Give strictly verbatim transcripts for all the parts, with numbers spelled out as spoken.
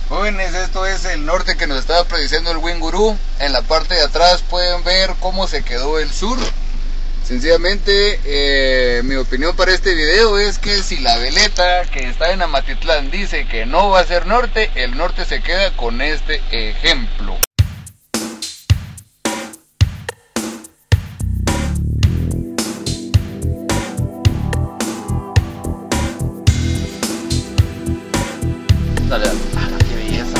Jóvenes, esto es el norte que nos estaba prediciendo el buen gurú. En la parte de atrás pueden ver cómo se quedó el sur. Sencillamente, eh, mi opinión para este video es que si la veleta que está en Amatitlán dice que no va a ser norte, el norte se queda con este ejemplo. Dale, dale. Ah, qué belleza.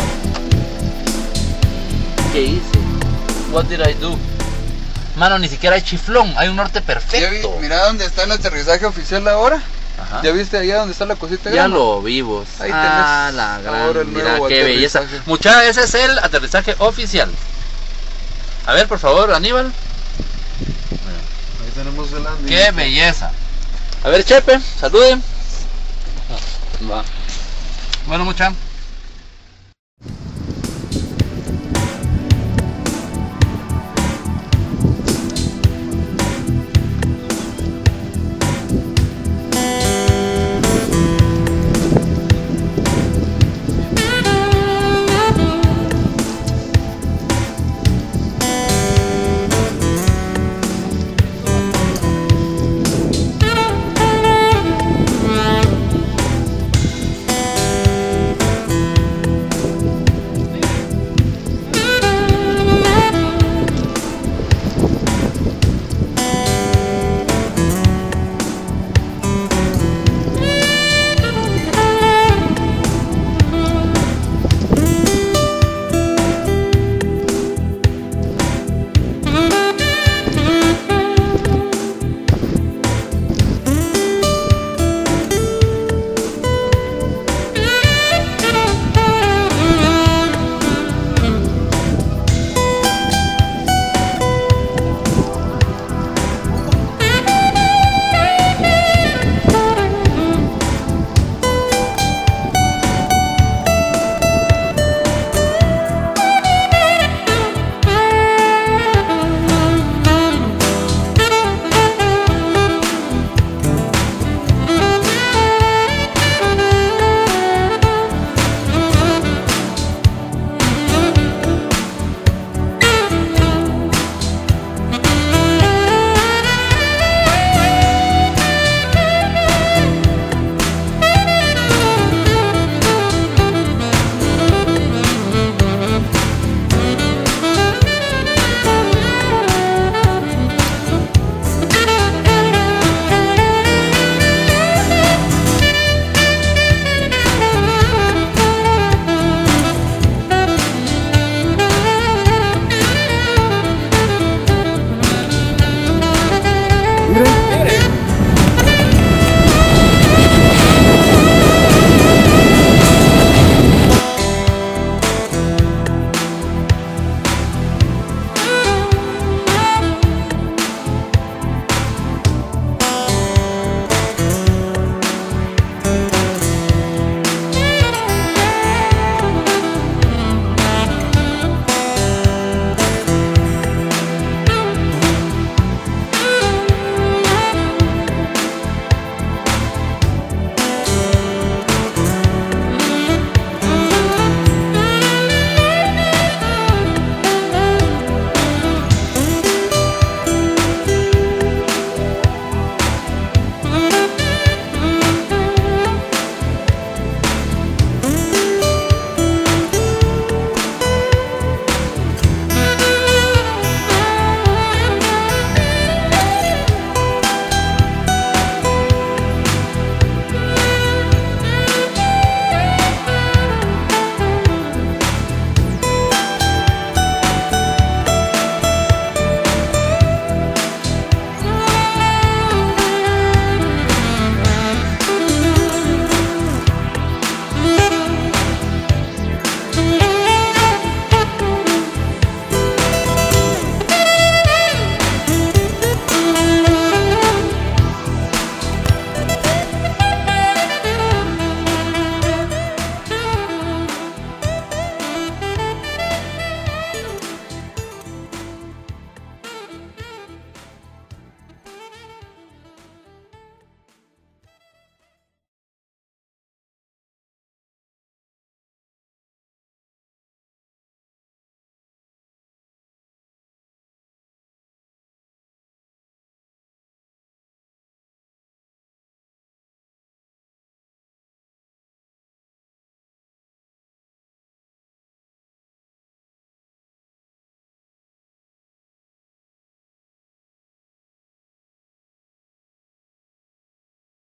¿Qué hice? What did I do? Mano, ni siquiera hay chiflón, hay un norte perfecto. Vi, mira dónde está el aterrizaje oficial ahora. Ajá. ¿Ya viste allá donde está la cosita Ya grande? lo vimos. Ahí ah, tenés la ahora gran, el mira nuevo qué belleza. aterrizaje. Mucha, ese es el aterrizaje oficial. A ver, por favor, Aníbal. Ahí tenemos el landing. Qué belleza. A ver, Chepe, saluden. Va. Bueno, mucha.